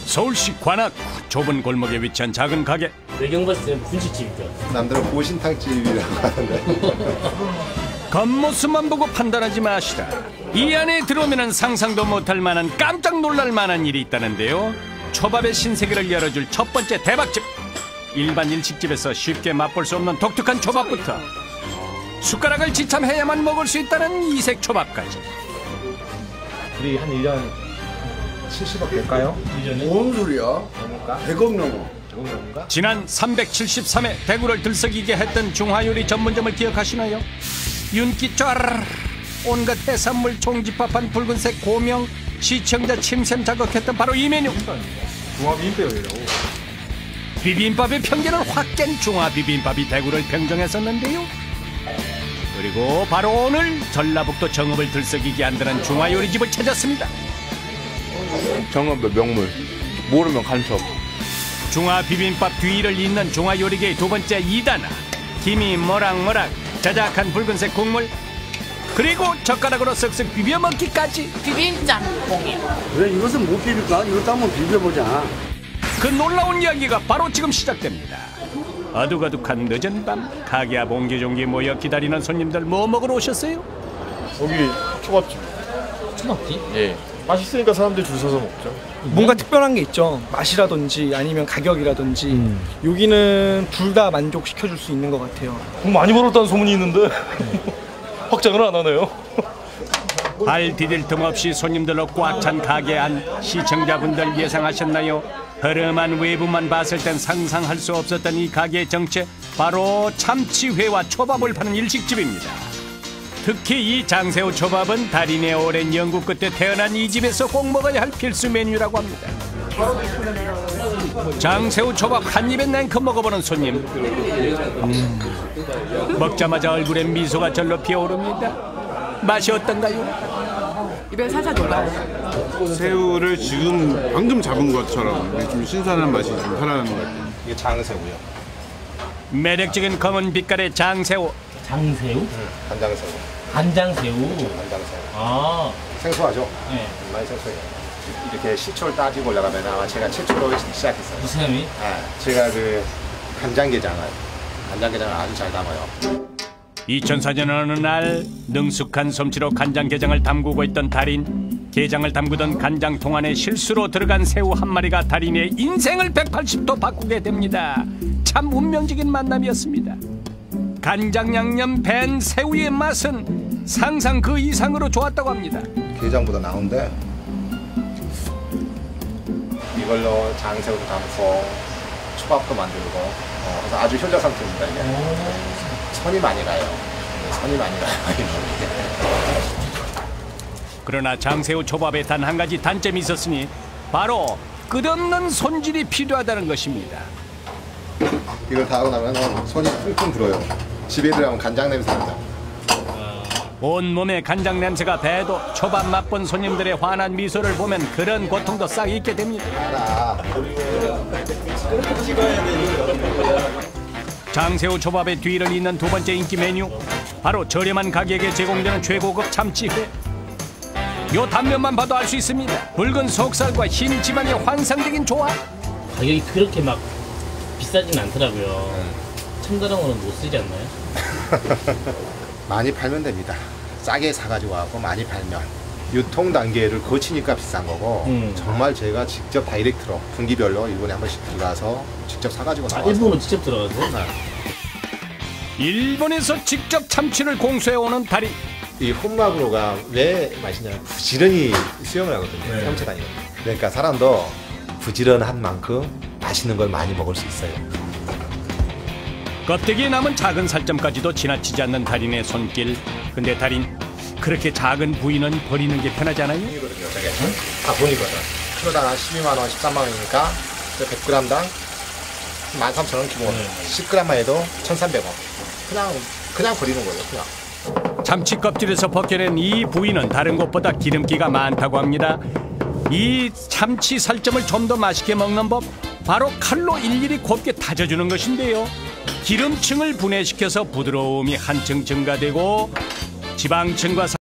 서울시 관악 좁은 골목에 위치한 작은 가게. 외경 봤을 때는 분식집이죠. 남들은 보신탕집이라고 하는데 겉모습만 보고 판단하지 마시라. 이 안에 들어오면 상상도 못할 만한 깜짝 놀랄 만한 일이 있다는데요. 초밥의 신세계를 열어줄 첫 번째 대박집. 일반 일식집에서 쉽게 맛볼 수 없는 독특한 초밥부터 숟가락을 지참해야만 먹을 수 있다는 이색 초밥까지. 우리 한 1년 70억 될까요? 1년에? 뭔 소리야? 넘을까? 100억 넘어. 100억 넘을까? 지난 373회 대구를 들썩이게 했던 중화요리 전문점을 기억하시나요? 윤기 쫘르르 온갖 해산물 총집합한 붉은색 고명, 시청자 침샘 자극했던 바로 이 메뉴. 중화비빔밥이라고. 비빔밥의 편견을 확 깬 중화비빔밥이 대구를 평정했었는데요. 그리고 바로 오늘 전라북도 정읍을 들썩이게 한다는 중화요리집을 찾았습니다. 정읍의 명물, 모르면 간첩. 중화비빔밥 뒤를 잇는 중화요리계의 두 번째 2단아. 김이 모락모락 자작한 붉은색 국물, 그리고 젓가락으로 쓱쓱 비벼 먹기까지. 비빔짬뽕이. 왜 이것은 못 비빌까? 이것도 한번 비벼보자. 그 놀라운 이야기가 바로 지금 시작됩니다. 어둑어둑한 늦은 밤 가게 앞 옹기종기 모여 기다리는 손님들 뭐 먹으러 오셨어요? 여기 초밥집. 초밥집? 예. 맛있으니까 사람들이 줄 서서 먹죠. 뭔가 특별한 게 있죠. 맛이라든지 아니면 가격이라든지 여기는 둘 다 만족시켜줄 수 있는 것 같아요. 돈 많이 벌었다는 소문이 있는데 확장을 안 하네요. 발 디딜 틈 없이 손님들로 꽉 찬 가게 안 시청자분들 예상하셨나요? 흐름한 외부만 봤을 땐 상상할 수 없었던 이 가게의 정체, 바로 참치회와 초밥을 파는 일식집입니다. 특히 이 장새우 초밥은 달인의 오랜 연구 끝에 태어난 이 집에서 꼭 먹어야 할 필수 메뉴라고 합니다. 장새우 초밥 한 입에 냉큼 먹어보는 손님. 먹자마자 얼굴에 미소가 절로 피어오릅니다. 맛이 어떤가요? 입에 살살 녹아요. 새우를 지금 방금 잡은 것처럼 좀 신선한 맛이 좀 살아나는 것 같아요. 이게 장새우요. 매력적인 검은 빛깔의 장새우. 장새우? 간장새우. 간장새우. 간장새우. 아. 생소하죠? 네. 많이 생소해요. 이렇게 시초를 따지고 올라가면 아마 제가 최초로 시작했어요. 무슨 햄이? 네, 제가 그 간장게장을 아주 잘 담아요. 2004년 어느 날 능숙한 솜씨로 간장게장을 담그고 있던 달인. 게장을 담그던 간장통 안에 실수로 들어간 새우 한 마리가 달인의 인생을 180도 바꾸게 됩니다. 참 운명적인 만남이었습니다. 간장 양념 밴 새우의 맛은 상상 그 이상으로 좋았다고 합니다. 게장보다 나은데 이걸로 장새우도 담고 초밥도 만들고 그래서 아주 효자 상태입니다. 이게 손이 많이 가요. 손이 많이 가요. 그러나 장새우 초밥에 단 한 가지 단점이 있었으니 바로 끝없는 손질이 필요하다는 것입니다. 이걸 다 하고 나면 손이 퉁퉁 불어요. 집에 들어가면 간장 냄새 납니다. 온몸에 간장 냄새가 배도 초밥 맛본 손님들의 환한 미소를 보면 그런 고통도 싹 잊게 됩니다. 장새우 초밥의 뒤를 잇는 두 번째 인기 메뉴, 바로 저렴한 가격에 제공되는 최고급 참치회. 요 단면만 봐도 알 수 있습니다. 붉은 속살과 흰 지방의 환상적인 조합. 가격이 그렇게 막 비싸진 않더라고요. 첨가령으로는 못 쓰지 않나요? 많이 팔면 됩니다. 싸게 사가지고 와고 많이 팔면 유통 단계를 거치니까 비싼 거고 정말 제가 직접 다이렉트로 분기별로 일본에 한 번씩 들어가서 직접 사가지고 나와서. 일본으로 직접 들어가세요? 네. 일본에서 직접 참치를 공수해오는 달인. 이 혼마구로가 왜 맛있냐면 부지런히 수영을 하거든요. 삼체 다니는. 그러니까 사람도 부지런한 만큼 맛있는 걸 많이 먹을 수 있어요. 껍데기에 남은 작은 살점까지도 지나치지 않는 달인의 손길. 근데 달인, 그렇게 작은 부위는 버리는 게 편하잖아요? 돈이거든요, 저게. 다 돈이거든. 키로당 한 12만 원, 13만 원이니까 100g당 13,000원 기본. 10g만 해도 1,300원. 그냥 버리는 거예요, 그냥. 참치 껍질에서 벗겨낸 이 부위는 다른 곳보다 기름기가 많다고 합니다. 이 참치 살점을 좀 더 맛있게 먹는 법, 바로 칼로 일일이 곱게 다져주는 것인데요. 기름층을 분해시켜서 부드러움이 한층 증가되고 지방층과